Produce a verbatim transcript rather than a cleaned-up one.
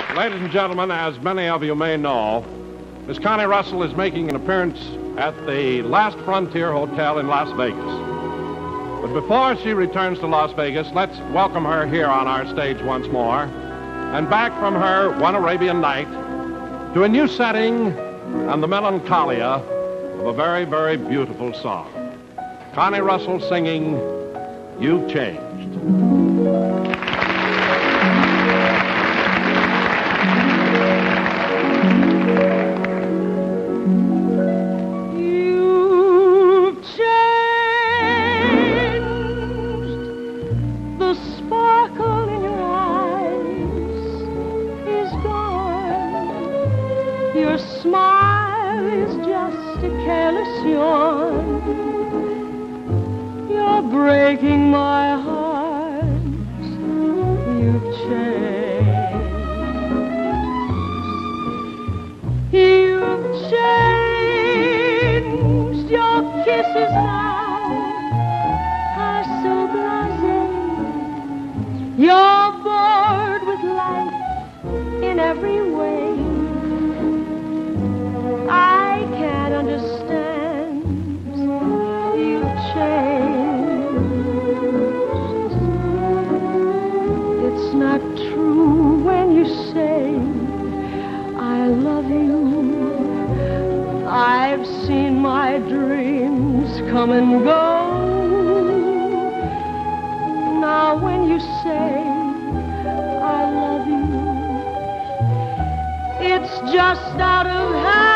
Ladies and gentlemen, as many of you may know, Miss Connie Russell is making an appearance at the Last Frontier Hotel in Las Vegas. But before she returns to Las Vegas, let's welcome her here on our stage once more, and back from her One Arabian Night to a new setting and the melancholia of a very, very beautiful song. Connie Russell singing, You've Changed. Your smile is just a careless yawn. You're breaking my heart. You've changed. You've changed. Your kisses now are so blasé. You're bored with life in every way. I can't understand. You've changed. It's not true when you say I love you. I've seen my dreams come and go. Now when you say I love you, it's just out of hand.